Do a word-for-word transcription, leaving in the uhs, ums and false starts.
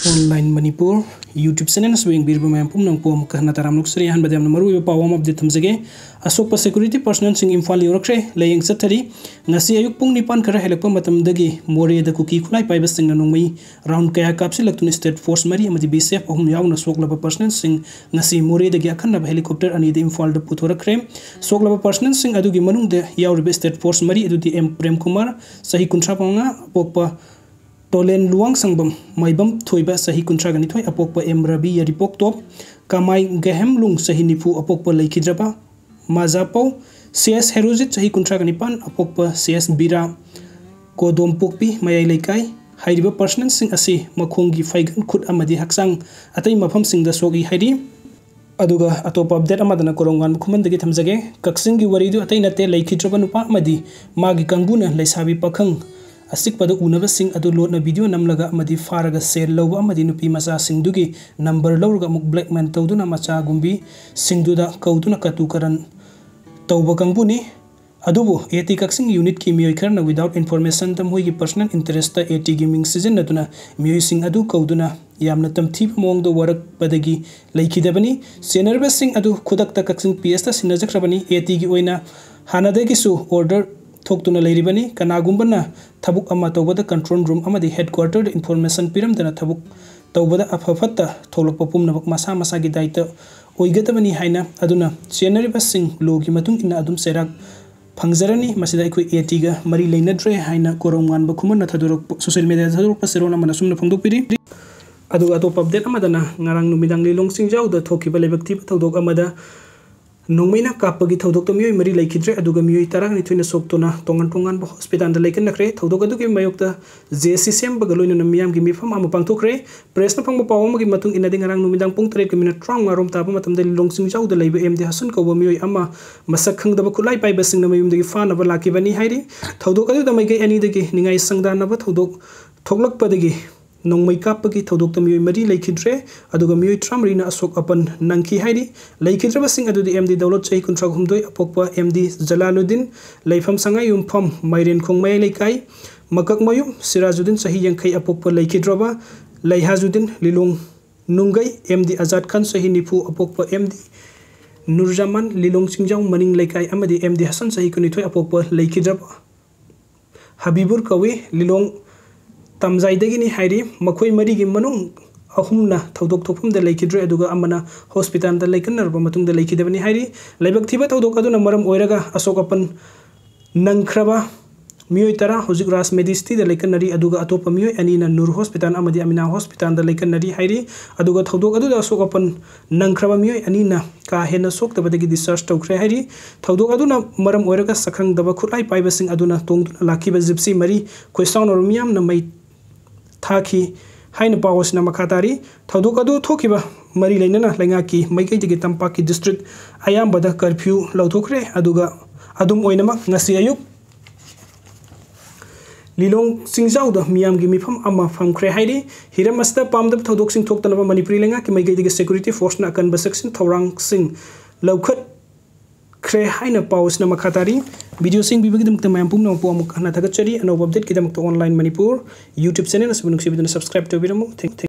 Online Manipur YouTube channel swing birba mayam pumnang pom kahna taram luksri han badam maruiba pawam update thamjage ASOKPA security personnel sing IMPHAL yorakre laying sathari ngasi ayuk pung nipan khara helakpa matam dagi more da kuki khulai paiba sing nanongmai round kaya kapsi laktun state force mari amadi B C F ahum yauna soklaba personnel sing ngasi more dagi akhanna helicopter ani de IMPHAL da puthorakre soklaba personnel sing adugi manung de yaurbe state force mari adudi M Prem Kumar sahi kuntra panga pokpa Tolen luang sangbam maibam thoiba sahi kuntra gani thoi apokpa M Rabi ya report top kamai gehem lung sahi nifu apokpa laikhidraba mazapo C S Herozit sahi kuntra gani pan apokpa C S Bira kodom pokpi mayai laikai hairiba personnel sing ase makhongi faigan khut amadi haksang atai mafam sing da sogi hairi aduga atopa update amadana korongan khuman dagi thamjage kaksingi waridu atai nate laikhidraba nupa amadi magi kangbuna laisabi pakhang ASOKPA unaba sing adu lotna video namlaga amadi faraga share lawba amadi nupi macha singdugi number lawraga muk blackmail tawduna macha gumbi singduda kauduna katu karan tawba kangbuni adubu AT kaksing unit ki miyoi kharna without information tam hoigi personal interest ta AT gaming season natuna miyoi sing adu kauduna yamna tamthi mong do warak badagi laikhidabani senerba sing adu khudakta kaksing P S ta sinajakrabani AT gi oina hanadagi su order Tokutuna lairibani kanagumbana thabuk ama tawbada control room amadi headquarter information piramdana thabuk tawbada afafatta tholokpa pumnabak masa masa gi daita oigadabani haina aduna senariba sing logi matung ina adum serak phangjarani masida ikoi AT ga mari leinadre haina korongan ba khuman thadurok social media thadurok pasirona manasumna phangdokpiri adu atop update amadana ngarang numidang lilong singjau da thokiba lebakti thodok amada Nongmaina kapagi thodok to miyoi mari laikhidre aduga miyoi tarang ni thoina soktona tongan tongan ba hospital da laikan nakre thodok adugi mayokta J C sem bagaloina namiyam gi mifam ama pangthokre press na phangba pawam gi matung inading arang numidang pung tret ki minute trong ngarom taba matam da longsing jau da laiba M D Hasan ko miyoi ama masak khang da ba khulai pai basing na mayum dagi fa na ba laki bani hairi thodok adu da mai gai ani dagi ningai sangda na ba thodok thoklak pa dagi Nongmai kapagi thodok ta miyoi mari laikhidre aduga miyoi tramri na asok apan nangki hairi laikhidraba sing adudi M D Dawlat chahi kuntra humdoi apokpa M D Jalaluddin laifam sangai yumpham mairen khongmai laikai makak mayum Sirajuddin chahi yangkhai apokpa laikhidraba Laihajuddin lilong nungai M D Azad Khan chahi nifu apokpa M D Nurjaman lilong singjau maning laikai amadi M D Hasan chahi kunithoi apokpa laikhidraba Habibur kawi lilong Tamzaidagini hairi makhoi marigi manung ahumna thodok thopum da laikhidre aduga amana hospital da laikanarba matung da laikhidabani hairi laibak thiba thodok aduna maram oiraga ASOKPA nangkhraba miyoi tara hojik ras medisti da laikanari aduga atopa miyoi anina Nur hospital amadi Amina hospital da laikanari hairi aduga thodok adu da ASOKPA nangkhraba miyoi anina ka hena soktabadagi discharge tawkhre hairi thodok aduna maram oiraga sakhang daba khulai paiba sing aduna tongduna lakiba gypsy mari question or miyam na mai Thaki haina pawasna makhatari thodok adu thokiba mari leinana laingaki maikai digi tampaki district ayam bada curfew lauthokre aduga adum oinama ngasi ayuk Lilong singjau da miyam gi mifam ama famkhre hairi hiramasta pamdab thodok sing thoktanaba manipuri lenga ki maikai digi security force na kan basection thorang sing laukhat Kre haina pawasna makhatari video sing bibagi damta mayam pumna po amuk hana thagachari ano update ki damta online Manipur YouTube channel asbunuk sibiduna subscribe to biramu thank